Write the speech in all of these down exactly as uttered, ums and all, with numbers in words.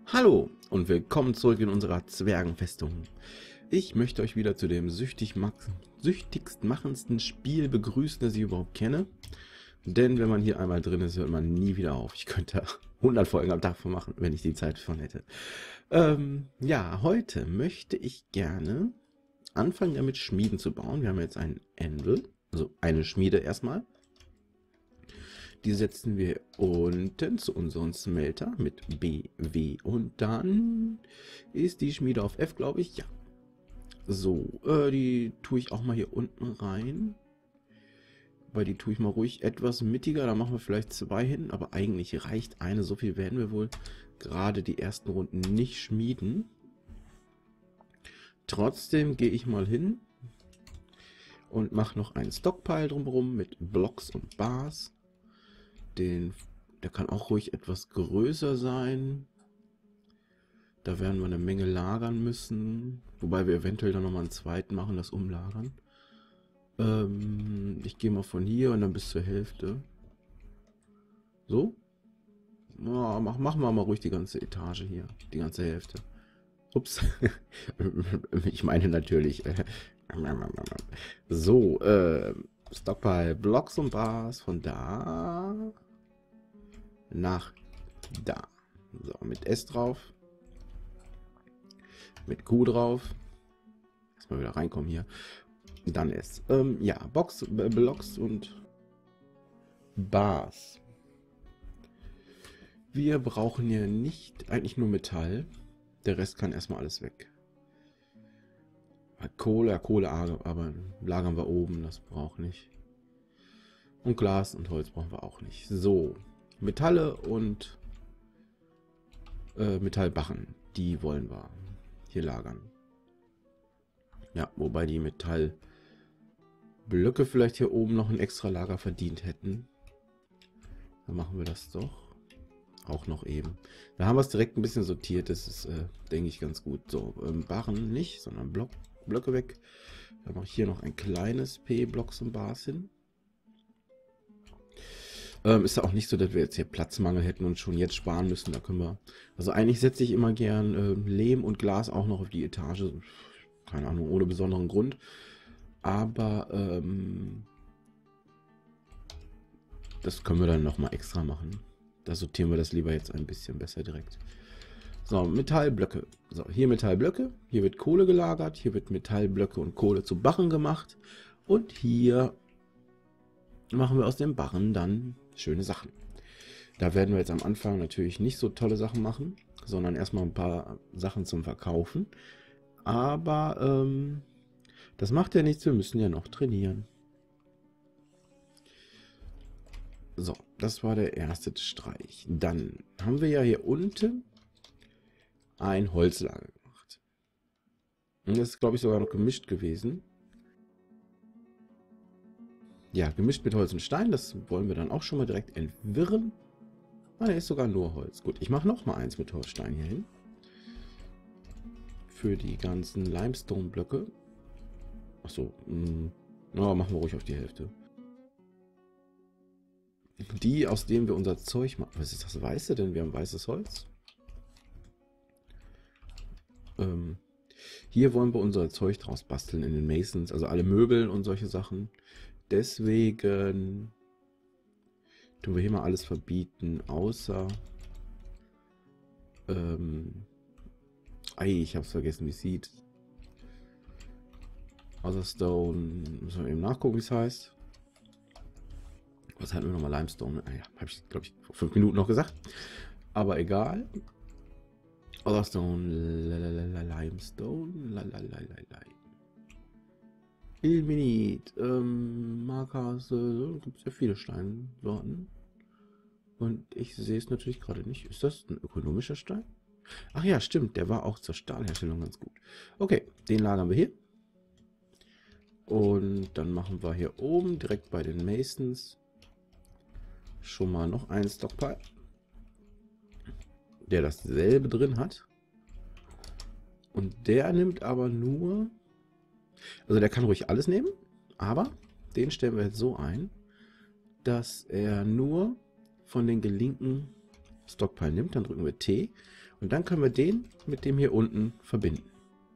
Hallo und willkommen zurück in unserer Zwergenfestung. Ich möchte euch wieder zu dem süchtig süchtigst machendsten Spiel begrüßen, das ich überhaupt kenne. Denn wenn man hier einmal drin ist, hört man nie wieder auf. Ich könnte hundert Folgen am Tag von machen, wenn ich die Zeit von hätte. Ähm, ja, heute möchte ich gerne anfangen damit Schmieden zu bauen. Wir haben jetzt ein Anvil, also eine Schmiede erstmal. Die setzen wir unten zu unserem Smelter mit B, W und dann ist die Schmiede auf F, glaube ich. Ja. So, äh, die tue ich auch mal hier unten rein. Weil die tue ich mal ruhig etwas mittiger. Da machen wir vielleicht zwei hin, aber eigentlich reicht eine. So viel werden wir wohl gerade die ersten Runden nicht schmieden. Trotzdem gehe ich mal hin und mache noch einen Stockpile drumherum mit Blocks und Bars. Den, der kann auch ruhig etwas größer sein. Da werden wir eine Menge lagern müssen. Wobei wir eventuell dann nochmal einen zweiten machen, das umlagern. Ähm, ich gehe mal von hier und dann bis zur Hälfte. So. Ja, mach, machen wir mal ruhig die ganze Etage hier. Die ganze Hälfte. Ups. Ich meine natürlich. Äh, so, äh, Stockpile, Blocks und Bars von da nach da. So, mit S drauf. Mit Q drauf. Erstmal wieder reinkommen hier. Dann S. Ähm, ja, Box, äh, Blocks und Bars. Wir brauchen hier nicht, eigentlich nur Metall. Der Rest kann erstmal alles weg. Kohle, ja, Kohle, aber lagern wir oben, das braucht nicht. Und Glas und Holz brauchen wir auch nicht. So, Metalle und äh, Metallbarren, die wollen wir hier lagern. Ja, wobei die Metallblöcke vielleicht hier oben noch ein extra Lager verdient hätten. Dann machen wir das doch auch noch eben. Da haben wir es direkt ein bisschen sortiert, das ist, äh, denke ich, ganz gut. So, ähm, Barren nicht, sondern Block, Blöcke weg. Dann mache ich hier noch ein kleines P, Blocks und Bars hin. Ähm, ist ja auch nicht so, dass wir jetzt hier Platzmangel hätten und schon jetzt sparen müssen. Da können wir. Also eigentlich setze ich immer gern äh, Lehm und Glas auch noch auf die Etage. Keine Ahnung, ohne besonderen Grund. Aber ähm, das können wir dann nochmal extra machen. Da sortieren wir das lieber jetzt ein bisschen besser direkt. So, Metallblöcke. So, hier Metallblöcke. Hier wird Kohle gelagert. Hier wird Metallblöcke und Kohle zu Barren gemacht. Und hier machen wir aus den Barren dann schöne Sachen. Da werden wir jetzt am Anfang natürlich nicht so tolle Sachen machen, sondern erstmal ein paar Sachen zum Verkaufen. Aber ähm, das macht ja nichts. Wir müssen ja noch trainieren. So, das war der erste Streich. Dann haben wir ja hier unten ein Holzlager gemacht. Und das ist, glaube ich, sogar noch gemischt gewesen. Ja, gemischt mit Holz und Stein. Das wollen wir dann auch schon mal direkt entwirren. Ah, der ist sogar nur Holz. Gut, ich mache noch mal eins mit Holzstein hier hin. Für die ganzen Limestone-Blöcke. Achso, ja, machen wir ruhig auf die Hälfte. Die, aus denen wir unser Zeug machen. Was ist das Weiße denn? Wir haben weißes Holz. Ähm, hier wollen wir unser Zeug draus basteln in den Masons. Also alle Möbel und solche Sachen. Deswegen tun wir hier mal alles verbieten, außer ähm, ei, ich hab's vergessen, wie es sieht. Außer Stone, müssen wir eben nachgucken, wie es heißt. Was hatten wir nochmal? Limestone? Ah ja, habe ich, glaube ich, vor fünf Minuten noch gesagt. Aber egal. Other Stone, Limestone, Ilmenit, ähm, Markers, äh, gibt es ja viele Steinsorten. Und ich sehe es natürlich gerade nicht. Ist das ein ökonomischer Stein? Ach ja, stimmt, der war auch zur Stahlherstellung ganz gut. Okay, den lagern wir hier. Und dann machen wir hier oben direkt bei den Masons schon mal noch einen Stockpile, der dasselbe drin hat. Und der nimmt aber nur, also der kann ruhig alles nehmen, aber den stellen wir jetzt so ein, dass er nur von den gelinken Stockpile nimmt. Dann drücken wir T Und dann können wir den mit dem hier unten verbinden.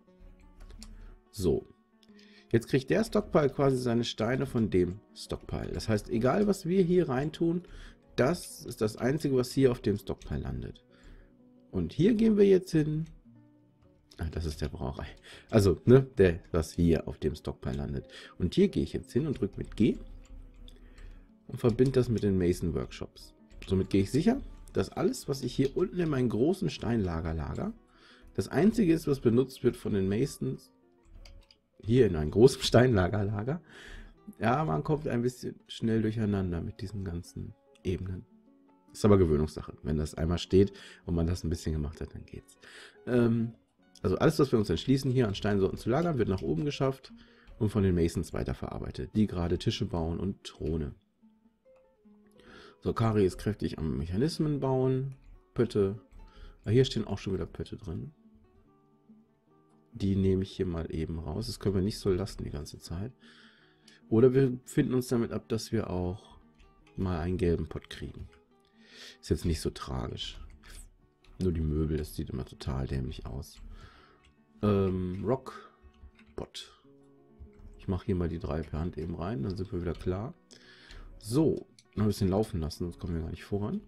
So. Jetzt kriegt der Stockpile quasi seine Steine von dem Stockpile. Das heißt, egal was wir hier reintun, das ist das Einzige, was hier auf dem Stockpile landet. Und hier gehen wir jetzt hin. Ah, das ist der Brauerei. Also, ne, der, was hier auf dem Stockpile landet. Und hier gehe ich jetzt hin und drücke mit G und verbinde das mit den Mason Workshops. Somit gehe ich sicher, dass alles, was ich hier unten in meinen großen Steinlager lager, das Einzige ist, was benutzt wird von den Masons, hier in einem großen Steinlagerlager. Ja, man kommt ein bisschen schnell durcheinander mit diesen ganzen Ebenen. Ist aber Gewöhnungssache. Wenn das einmal steht und man das ein bisschen gemacht hat, dann geht's. Ähm, also alles, was wir uns entschließen, hier an Steinsorten zu lagern, wird nach oben geschafft und von den Masons weiterverarbeitet, die gerade Tische bauen und Throne. So, Kari ist kräftig am Mechanismen bauen. Pötte. Ah, hier stehen auch schon wieder Pötte drin. Die nehme ich hier mal eben raus. Das können wir nicht so lassen die ganze Zeit. Oder wir finden uns damit ab, dass wir auch mal einen gelben Pott kriegen. Ist jetzt nicht so tragisch. Nur die Möbel, das sieht immer total dämlich aus. Ähm, Rock Pot. Ich mache hier mal die drei per Hand eben rein, dann sind wir wieder klar. So, noch ein bisschen laufen lassen, sonst kommen wir gar nicht voran.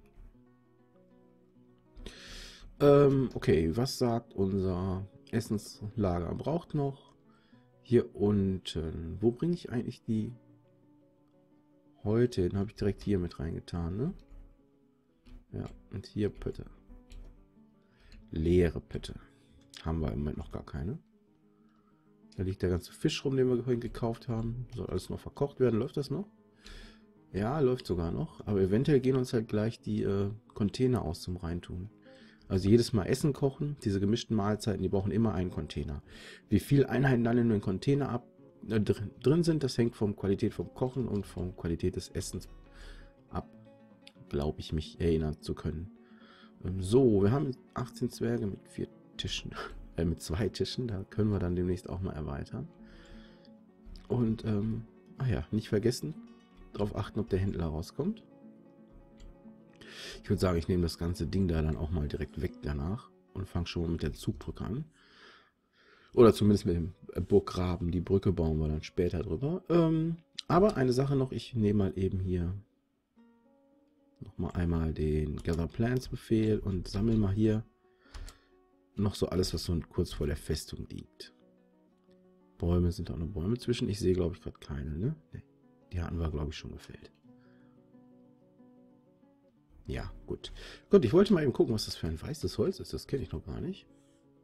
Ähm, okay, was sagt unser Essenslager? Braucht noch hier unten. Wo bringe ich eigentlich die heute? Den habe ich direkt hier mit reingetan, ne? Ja, und hier Pötte. Leere Pötte. Haben wir im Moment noch gar keine. Da liegt der ganze Fisch rum, den wir vorhin gekauft haben. Soll alles noch verkocht werden. Läuft das noch? Ja, läuft sogar noch. Aber eventuell gehen uns halt gleich die äh, Container aus zum Reintun. Also jedes Mal Essen kochen, diese gemischten Mahlzeiten, die brauchen immer einen Container. Wie viele Einheiten dann in den Container ab, äh, drin, drin sind, das hängt von Qualität vom Kochen und von Qualität des Essens ab. Glaube ich, mich erinnern zu können. Ähm, so, wir haben achtzehn Zwerge mit vier Tischen. Äh, mit zwei Tischen, da können wir dann demnächst auch mal erweitern. Und, ähm, ach ja, nicht vergessen, darauf achten, ob der Händler rauskommt. Ich würde sagen, ich nehme das ganze Ding da dann auch mal direkt weg danach und fange schon mal mit der Zugbrücke an. Oder zumindest mit dem Burggraben. Die Brücke bauen wir dann später drüber. Ähm, aber eine Sache noch, ich nehme mal eben hier nochmal einmal den Gather Plants Befehl und sammle mal hier noch so alles, was so kurz vor der Festung liegt. Bäume, sind auch noch Bäume zwischen. Ich sehe, glaube ich, gerade keine, ne? Nee, die hatten wir, glaube ich, schon gefällt. Ja, gut. Gut, ich wollte mal eben gucken, was das für ein weißes Holz ist. Das kenne ich noch gar nicht.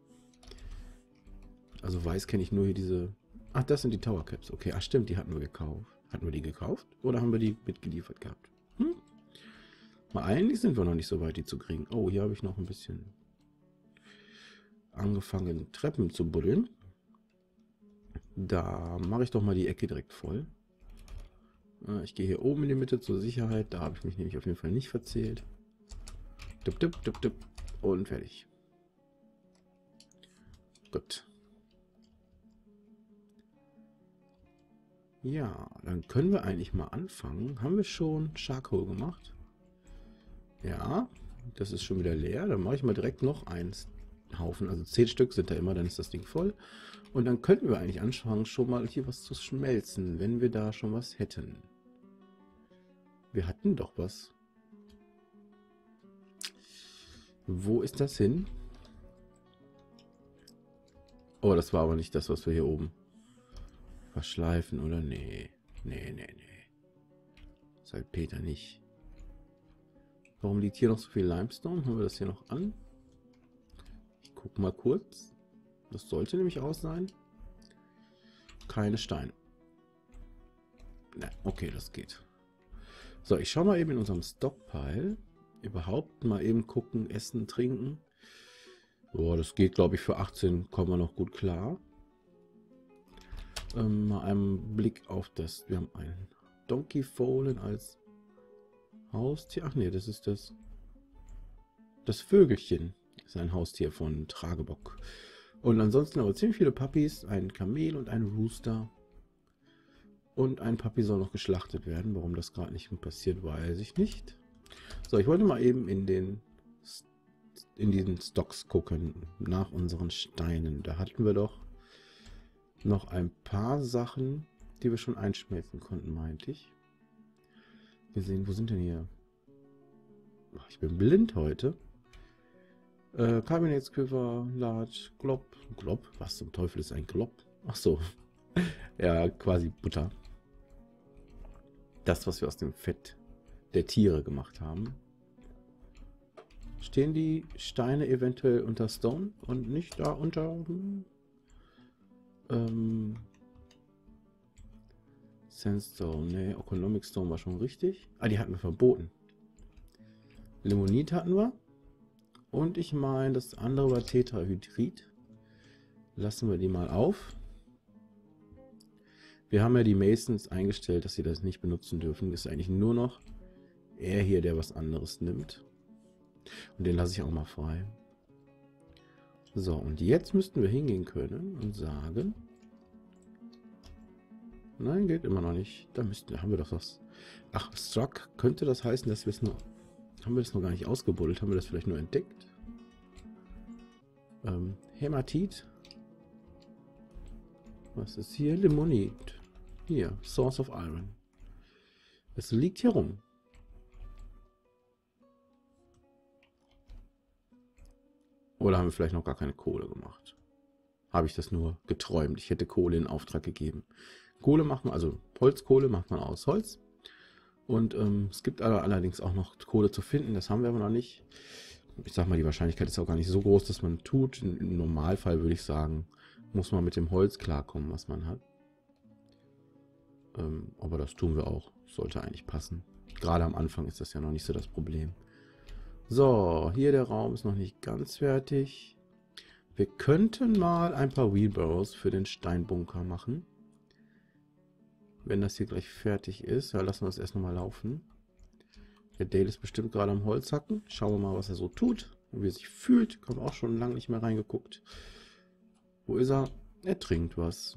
Also weiß kenne ich nur hier diese... Ach, das sind die Tower Caps. Okay, ach stimmt, die hatten wir gekauft. Hatten wir die gekauft? Oder haben wir die mitgeliefert gehabt? Hm? Mal eigentlich sind wir noch nicht so weit, die zu kriegen. Oh, hier habe ich noch ein bisschen angefangen, Treppen zu buddeln. Da mache ich doch mal die Ecke direkt voll. Ich gehe hier oben in die Mitte zur Sicherheit. Da habe ich mich nämlich auf jeden Fall nicht verzählt. Dup, dup, dup, dup. Und fertig. Gut. Ja, dann können wir eigentlich mal anfangen. Haben wir schon Charcoal gemacht? Ja, das ist schon wieder leer. Dann mache ich mal direkt noch eins. Haufen, also zehn Stück sind da immer, dann ist das Ding voll. Und dann könnten wir eigentlich anfangen, schon mal hier was zu schmelzen, wenn wir da schon was hätten. Wir hatten doch was. Wo ist das hin? Oh, das war aber nicht das, was wir hier oben verschleifen, oder? Nee. Nee, nee, nee. Salpeter nicht. Warum liegt hier noch so viel Limestone? Haben wir das hier noch an? Guck mal kurz. Das sollte nämlich aus sein. Keine Steine. Na, okay, das geht. So, ich schaue mal eben in unserem Stockpile. Überhaupt mal eben gucken, essen, trinken. Boah, das geht, glaube ich, für achtzehn kommen wir noch gut klar. Ähm, mal einen Blick auf das. Wir haben einen Donkey Fohlen als Haustier. Ach nee, das ist das. Das Vögelchen. Das ist ein Haustier von Tragebock. Und ansonsten aber ziemlich viele Puppies, ein Kamel und ein Rooster. Und ein Puppy soll noch geschlachtet werden. Warum das gerade nicht passiert, weiß ich nicht. So, ich wollte mal eben in den in diesen Stocks gucken nach unseren Steinen. Da hatten wir doch noch ein paar Sachen, die wir schon einschmelzen konnten, meinte ich. Wir sehen, wo sind denn hier? Ach, ich bin blind heute. Äh, Kabinettsquiver, Large, Glob. Glob? Was zum Teufel ist ein Glob? Ach so. Ja, quasi Butter. Das, was wir aus dem Fett der Tiere gemacht haben. Stehen die Steine eventuell unter Stone und nicht da unter... Hm, ähm, Sandstone, ne, Economic Stone war schon richtig. Ah, die hatten wir verboten. Limonit hatten wir. Und ich meine, das andere war Tetrahydrid. Lassen wir die mal auf. Wir haben ja die Masons eingestellt, dass sie das nicht benutzen dürfen. Das ist eigentlich nur noch er hier, der was anderes nimmt. Und den lasse ich auch mal frei. So, und jetzt müssten wir hingehen können und sagen... Nein, geht immer noch nicht. Da müssten, da haben wir doch was. Ach, Struck, könnte das heißen, dass wir es nur... Haben wir das noch gar nicht ausgebuddelt? Haben wir das vielleicht nur entdeckt? Ähm, Hämatit. Was ist hier? Limonit. Hier, Source of Iron. Es liegt hier rum. Oder haben wir vielleicht noch gar keine Kohle gemacht? Habe ich das nur geträumt? Ich hätte Kohle in Auftrag gegeben. Kohle macht man, also Holzkohle macht man aus Holz. Und ähm, es gibt aber allerdings auch noch Kohle zu finden. Das haben wir aber noch nicht. Ich sag mal, die Wahrscheinlichkeit ist auch gar nicht so groß, dass man tut. Im Normalfall würde ich sagen, muss man mit dem Holz klarkommen, was man hat. Ähm, aber das tun wir auch. Sollte eigentlich passen. Gerade am Anfang ist das ja noch nicht so das Problem. So, hier der Raum ist noch nicht ganz fertig. Wir könnten mal ein paar Wheelbarrows für den Steinbunker machen. Wenn das hier gleich fertig ist, dann lassen wir das erst nochmal laufen. Der Dale ist bestimmt gerade am Holz hacken. Schauen wir mal, was er so tut und wie er sich fühlt. Ich habe auch schon lange nicht mehr reingeguckt. Wo ist er? Er trinkt was.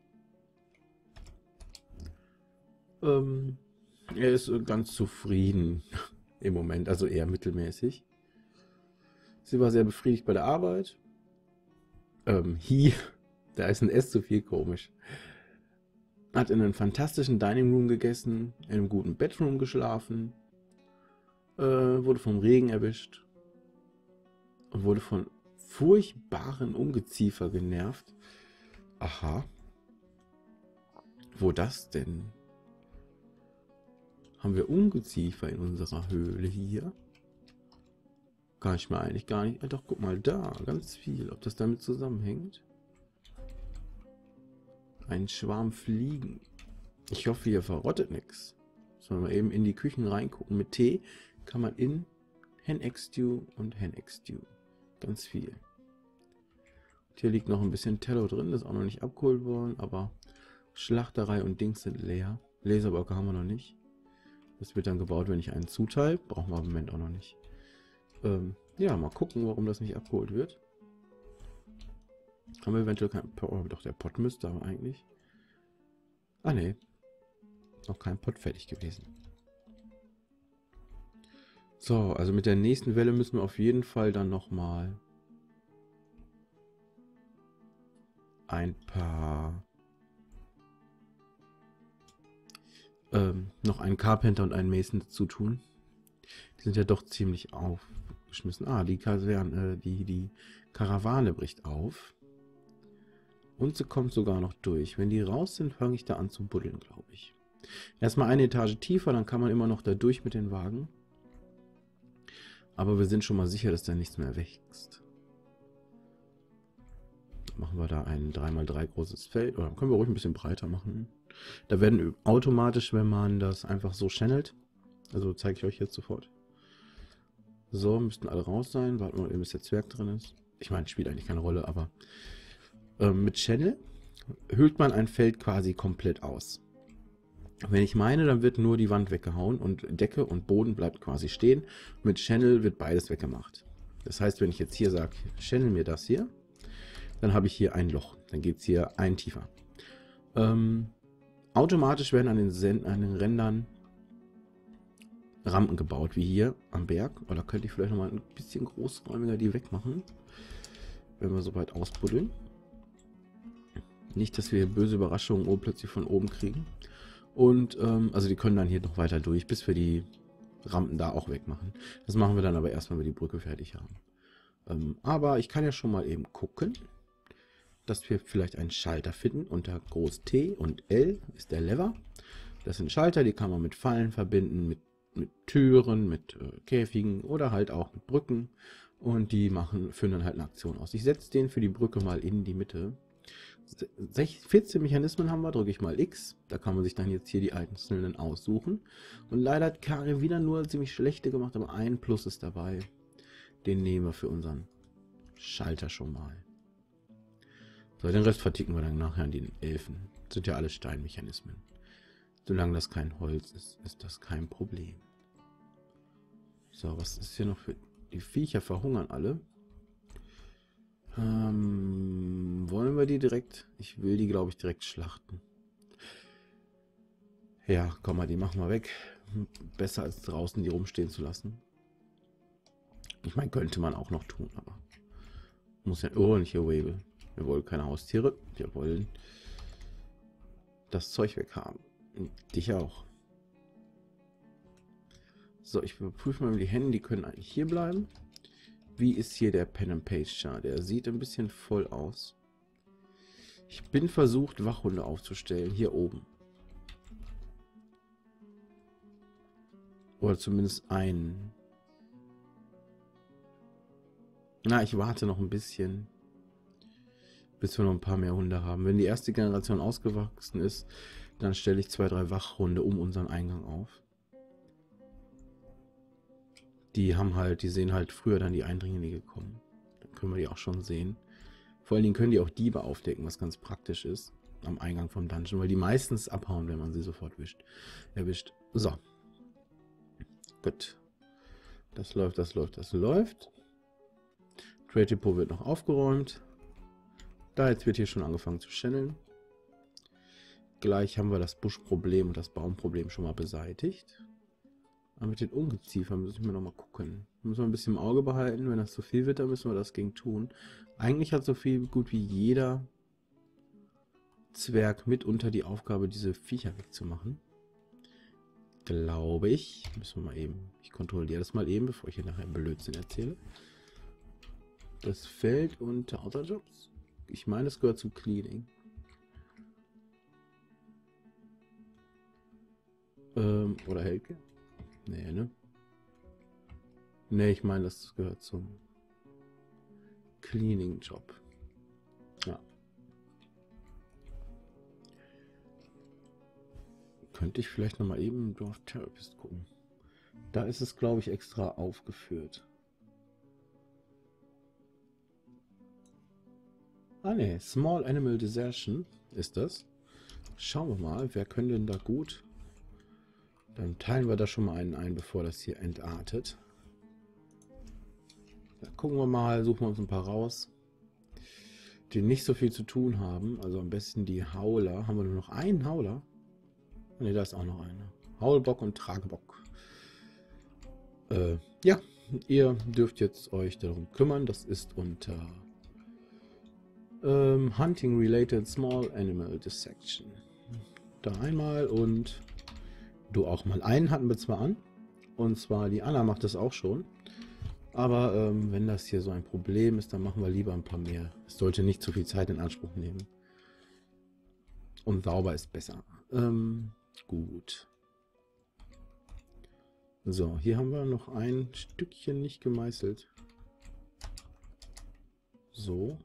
Ähm, er ist ganz zufrieden im Moment, also eher mittelmäßig. Sie war sehr befriedigt bei der Arbeit. Ähm, hier, da ist ein S zu viel, komisch. Hat in einem fantastischen Dining Room gegessen, in einem guten Bedroom geschlafen, äh, wurde vom Regen erwischt und wurde von furchtbaren Ungeziefer genervt. Aha. Wo das denn? Haben wir Ungeziefer in unserer Höhle hier? Kann ich mir eigentlich gar nicht... Doch, guck mal da, ganz viel. Ob das damit zusammenhängt? Ein Schwarm Fliegen. Ich hoffe, hier verrottet nichts. Sollen wir eben in die Küchen reingucken. Mit Tee kann man in Hen Egg Stew und Hen Egg Stew. Ganz viel. Und hier liegt noch ein bisschen Tello drin. Das ist auch noch nicht abgeholt worden. Aber Schlachterei und Dings sind leer. Laserblöcke haben wir noch nicht. Das wird dann gebaut, wenn ich einen zuteile. Brauchen wir im Moment auch noch nicht. Ähm, ja, mal gucken, warum das nicht abgeholt wird. Haben wir eventuell kein... Oh, doch, der Pott müsste aber eigentlich... Ah, ne. Noch kein Pott fertig gewesen. So, also mit der nächsten Welle müssen wir auf jeden Fall dann nochmal ein paar... Ähm, noch einen Carpenter und einen Mason dazu tun. Die sind ja doch ziemlich aufgeschmissen. Ah, die Kaserne, äh, die, die Karawane bricht auf. Und sie kommt sogar noch durch. Wenn die raus sind, fange ich da an zu buddeln, glaube ich. Erstmal eine Etage tiefer, dann kann man immer noch da durch mit den Wagen. Aber wir sind schon mal sicher, dass da nichts mehr wächst. Dann machen wir da ein drei mal drei großes Feld. Oder können wir ruhig ein bisschen breiter machen. Da werden automatisch, wenn man das einfach so channelt. Also zeige ich euch jetzt sofort. So, müssten alle raus sein. Warten wir mal, bis der Zwerg drin ist. Ich meine, spielt eigentlich keine Rolle, aber... mit Channel hüllt man ein Feld quasi komplett aus. Wenn ich meine, dann wird nur die Wand weggehauen und Decke und Boden bleibt quasi stehen. Mit Channel wird beides weggemacht. Das heißt, wenn ich jetzt hier sage, channel mir das hier, dann habe ich hier ein Loch. Dann geht es hier ein tiefer. Ähm, automatisch werden an den, Sen an den Rändern Rampen gebaut, wie hier am Berg. Oder könnte ich vielleicht noch mal ein bisschen großräumiger die wegmachen, wenn wir so weit ausbuddeln. Nicht, dass wir böse Überraschungen oben plötzlich von oben kriegen. Und, ähm, also die können dann hier noch weiter durch, bis wir die Rampen da auch wegmachen. Das machen wir dann aber erst, wenn wir die Brücke fertig haben. Ähm, aber ich kann ja schon mal eben gucken, dass wir vielleicht einen Schalter finden. Unter Groß T und L ist der Lever. Das sind Schalter, die kann man mit Fallen verbinden, mit, mit Türen, mit äh, Käfigen oder halt auch mit Brücken. Und die machen, führen dann halt eine Aktion aus. Ich setze den für die Brücke mal in die Mitte. vierzehn Mechanismen haben wir, drücke ich mal X. Da kann man sich dann jetzt hier die einzelnen aussuchen. Und leider hat Kari wieder nur ziemlich schlechte gemacht, aber ein Plus ist dabei. Den nehmen wir für unseren Schalter schon mal. So, den Rest verticken wir dann nachher an den Elfen. Das sind ja alle Steinmechanismen. Solange das kein Holz ist, ist das kein Problem. So, was ist hier noch für... Die Viecher verhungern alle. Ähm, wollen wir die direkt... Ich will die, glaube ich, direkt schlachten. Ja, komm mal, die machen wir weg. Besser als draußen die rumstehen zu lassen. Ich meine, könnte man auch noch tun, aber... Muss ja... Oh, nicht hier Wabel. Wir wollen keine Haustiere. Wir wollen das Zeug weghaben. Und dich auch. So, ich überprüfe mal die Hände. Die können eigentlich hier bleiben. Wie ist hier der Pen and Page Chart? Der sieht ein bisschen voll aus. Ich bin versucht, Wachhunde aufzustellen. Hier oben. Oder zumindest einen. Na, ich warte noch ein bisschen. Bis wir noch ein paar mehr Hunde haben. Wenn die erste Generation ausgewachsen ist, dann stelle ich zwei, drei Wachhunde um unseren Eingang auf. Die haben halt, die sehen halt früher dann die Eindringlinge kommen. Dann können wir die auch schon sehen. Vor allen Dingen können die auch Diebe aufdecken, was ganz praktisch ist. Am Eingang vom Dungeon, weil die meistens abhauen, wenn man sie sofort wischt, erwischt. So. Gut. Das läuft, das läuft, das läuft. Trade Depot wird noch aufgeräumt. Da jetzt wird hier schon angefangen zu channeln. Gleich haben wir das Buschproblem und das Baumproblem schon mal beseitigt. Aber mit den Ungeziefern müssen wir noch mal gucken. Müssen wir ein bisschen im Auge behalten. Wenn das zu viel wird, dann müssen wir das gegen tun. Eigentlich hat so viel gut wie jeder Zwerg mitunter die Aufgabe, diese Viecher wegzumachen. Glaube ich. Müssen wir mal eben. Ich kontrolliere das mal eben, bevor ich hier nachher Blödsinn erzähle. Das fällt unter Autojobs. Ich meine, es gehört zu Cleaning. Ähm, oder Helke? Nee, ne? Nee, ich meine, das gehört zum Cleaning-Job. Ja. Könnte ich vielleicht noch mal eben im Dorf Therapist gucken. Da ist es, glaube ich, extra aufgeführt. Ah ne, Small Animal Desertion ist das. Schauen wir mal, wer könnte denn da gut? Dann teilen wir da schon mal einen ein, bevor das hier entartet. Da gucken wir mal, suchen wir uns ein paar raus, die nicht so viel zu tun haben. Also am besten die Hauler. Haben wir nur noch einen Hauler? Ne, da ist auch noch einer. Haulbock und Tragebock. Äh, ja, ihr dürft jetzt euch darum kümmern. Das ist unter ähm, Hunting Related Small Animal Dissection. Da einmal und du auch mal. Einen hatten wir zwar an. Und zwar die Anna macht das auch schon. Aber ähm, wenn das hier so ein Problem ist, dann machen wir lieber ein paar mehr. Es sollte nicht zu viel Zeit in Anspruch nehmen. Und sauber ist besser. Ähm, gut. So, hier haben wir noch ein Stückchen nicht gemeißelt. So.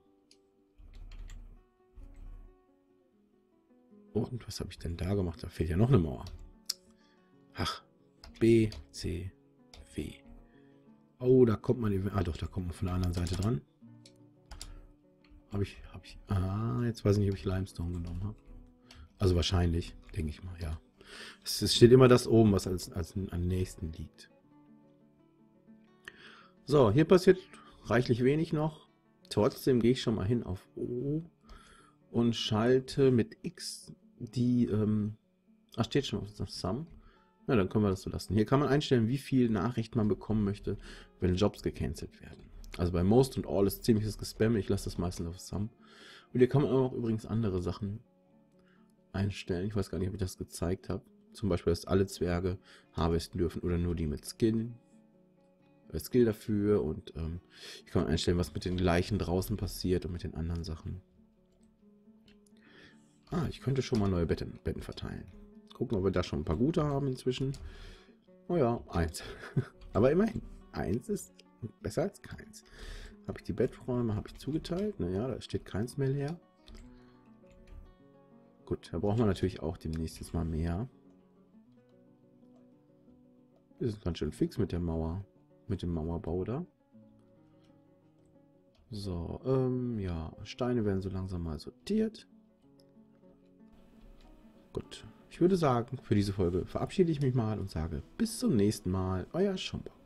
Und was habe ich denn da gemacht? Da fehlt ja noch eine Mauer. Ach, B, C, W. Oh, da kommt man... Ah doch, da kommt man von der anderen Seite dran. Habe ich... Hab ich... Ah, jetzt weiß ich nicht, ob ich Limestone genommen habe. Also wahrscheinlich, denke ich mal, ja. Es steht immer das oben, was als, als am nächsten liegt. So, hier passiert reichlich wenig noch. Trotzdem gehe ich schon mal hin auf O und schalte mit X die... Ähm, ach, steht schon auf das Sum. Na, dann können wir das so lassen. Hier kann man einstellen, wie viel Nachrichten man bekommen möchte, wenn Jobs gecancelt werden. Also bei Most und All ist ziemliches Gespam. Ich lasse das meistens auf Some. Und hier kann man auch übrigens andere Sachen einstellen. Ich weiß gar nicht, ob ich das gezeigt habe. Zum Beispiel, dass alle Zwerge harvesten dürfen oder nur die mit Skin. Äh, Skill dafür. Und ähm, ich kann einstellen, was mit den Leichen draußen passiert und mit den anderen Sachen. Ah, ich könnte schon mal neue Betten, Betten verteilen. Gucken, ob wir da schon ein paar gute haben inzwischen. Oh ja, eins. Aber immerhin, eins ist besser als keins. Habe ich die Betträume, habe ich zugeteilt? Naja, da steht keins mehr leer. Gut, da brauchen wir natürlich auch demnächst jetzt mal mehr. Wir sind ganz schön fix mit der Mauer. Mit dem Mauerbau da. So, ähm, ja, Steine werden so langsam mal sortiert. Gut, ich würde sagen, für diese Folge verabschiede ich mich mal und sage bis zum nächsten Mal. Euer Schomburg.